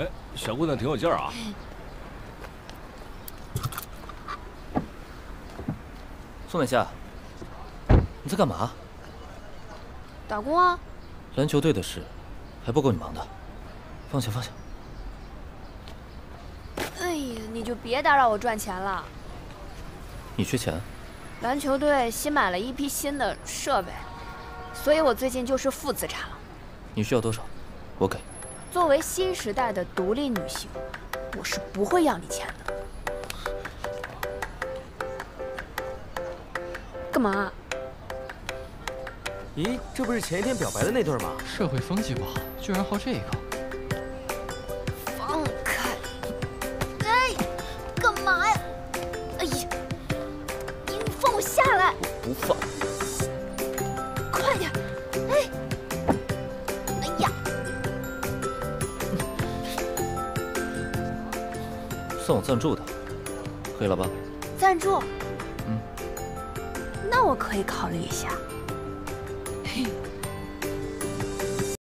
哎，小姑娘挺有劲儿啊！ 宋美夏，你在干嘛？ 打工啊。 篮球队的事还不够你忙的，放下放下。 哎呀，你就别打扰我赚钱了。 你缺钱？ 篮球队新买了一批新的设备，所以我最近就是负资产了。 你需要多少？我给。 作为新时代的独立女性，我是不会要你钱的。干嘛？ 咦，这不是前一天表白的那对吗？ 社会风气不好，居然好这个。 放开！哎，干嘛呀？哎呀，你放我下来！ 不放。 快点！哎，哎呀！ 算我赞助的，可以了吧？ 赞助？ 嗯。 那我可以考虑一下。嘿。